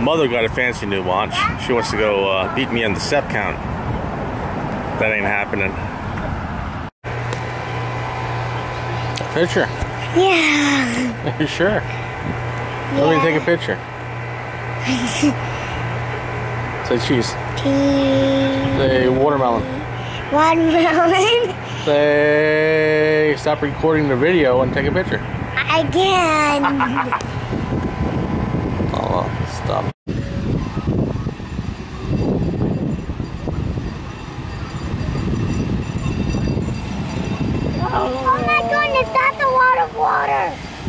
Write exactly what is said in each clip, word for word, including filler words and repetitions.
Mother got a fancy new watch. She wants to go uh, beat me on the step count. That ain't happening. Picture? Yeah. You sure? Yeah. Let me take a picture. Say cheese. Cheese. Say watermelon. Watermelon. Say stop recording the video and take a picture. Again. Oh, stop. Oh my goodness, that's a lot of water.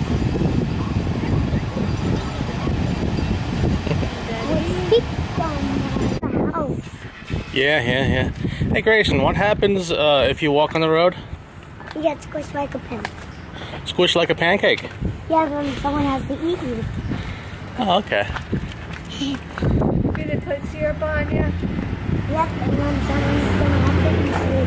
Yeah, yeah, yeah. Hey Grayson, what happens uh, if you walk on the road? You get squished like a pin. Squished like a pancake? Yeah, then someone has to eat you. Oh, okay. You gonna put syrup on you? Yep, and then someone's gonna have to eat you.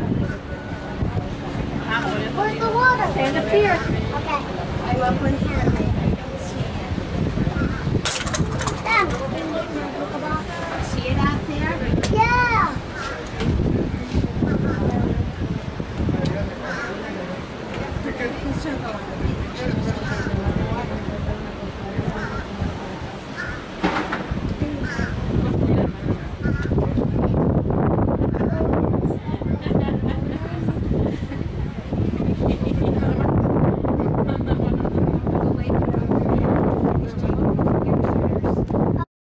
Stand up here. Okay. I love when